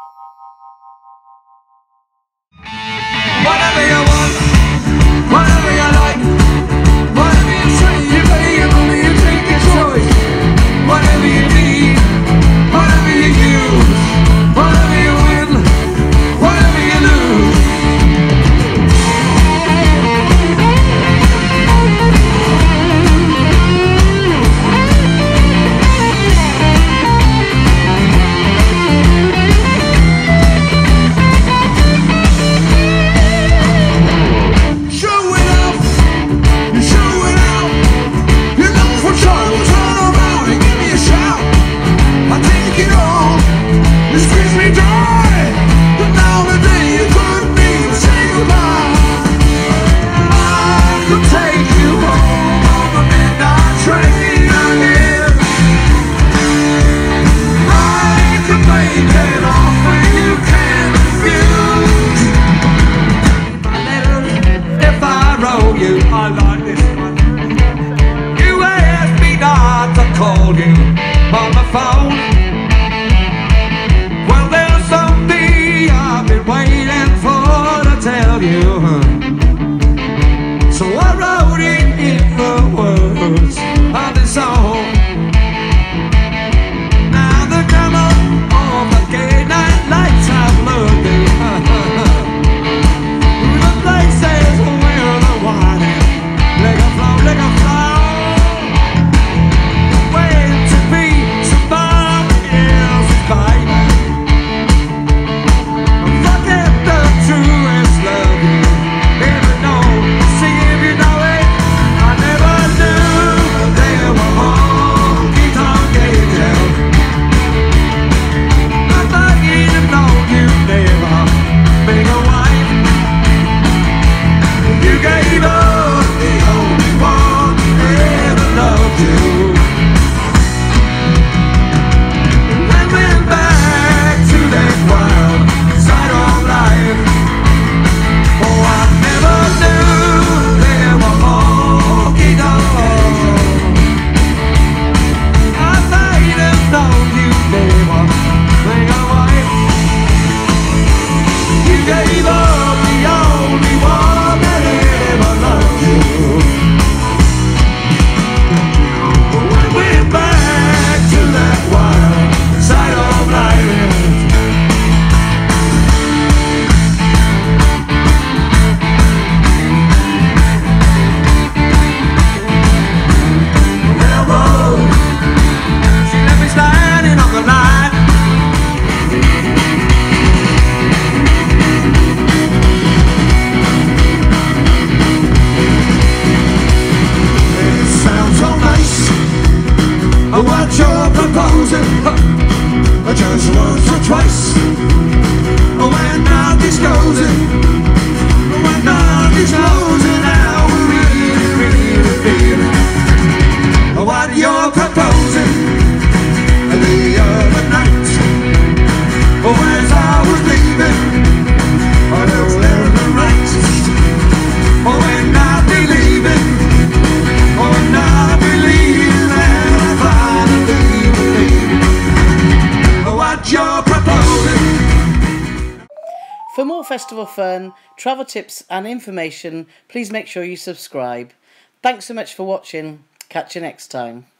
Whatever you want, whatever you like, whatever you say, you pay your money, you take your choice. Whatever you need, whatever you use, whatever you win, whatever you lose. I like this one. You asked me not to call you on the phone. Well, there's something I've been waiting for to tell you. So I wrote it in the words of this song. Now the glamour of the gay night lights have looking. The places where the wine is. Let her flow, let her flow. Wait to be somebody else's baby. Forget the truest love you ever know. See if you know it. I never knew there were honky-tonk angels. I might have known you'd never been a wife. You gave up the only one who ever loved you. And went back to that wild side of life. Oh, I never knew there were honky tonks. I might have known you'd never been a wife. You gave up the only one that ever loved you. We went back to that wild side of life. Railroad, she left me standing on the line. It sounds so nice, what you're proposing. Just once or twice, when not disclosing, when not disclosing how we really feel. What you're proposing the other night, as I was leaving, there in the right, when not believing, when not believing that I finally believe what you're proposing. For more festival fun, travel tips and information, please make sure you subscribe. Thanks so much for watching. Catch you next time.